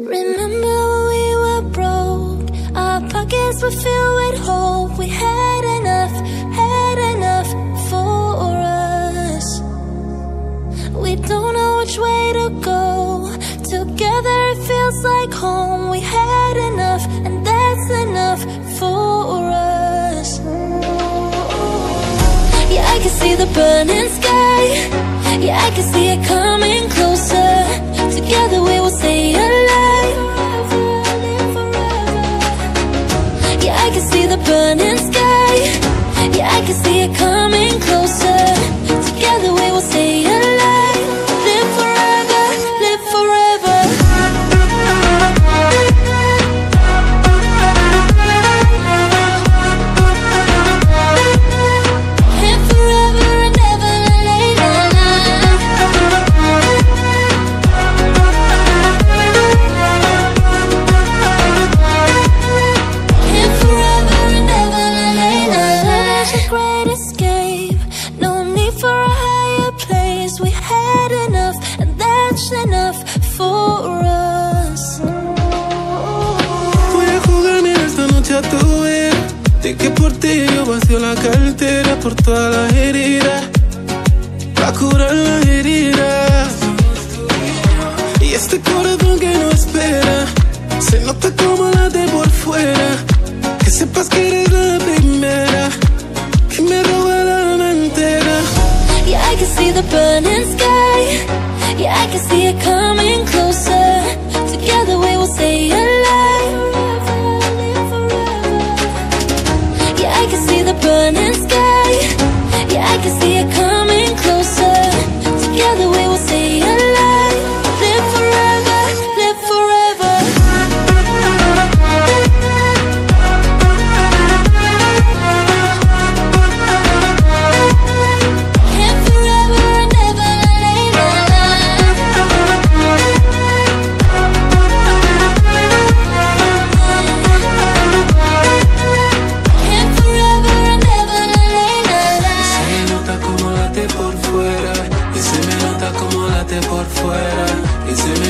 Remember when we were broke, our pockets were filled with hope. We had enough for us. We don't know which way to go. Together it feels like home. We had enough, and that's enough for us. Yeah, I can see the burning sky. Yeah, I can see it coming closer. Together we will stay alive. Yeah, I can see the burning sky. Yeah, I can see it coming closer. Together we will stay alive. Live forever, live forever. Live forever and never later. Live forever and never later. Such a great escape. No need for a higher place. We had enough, and that's enough for us. Voy a jugarme esta noche a tu ver. De que por ti yo vacío la cartera. Por todas las heridas, pa' curar las heridas. Y este corazón que no espera, se nota como late por fuera. Que sepas que eres la primera que me roba la alma entera. Yeah, I can see the burning sky. Yeah, I can see it coming closer. Together we will stay alive. Yeah, I can see the burning sky. Yeah, I can see it coming closer. Together we will stay alive. Live forever, live forever. Live forever and never later. Live forever and never later. Se me nota como late por fuera. Y se me nota como late por fuera. Y se me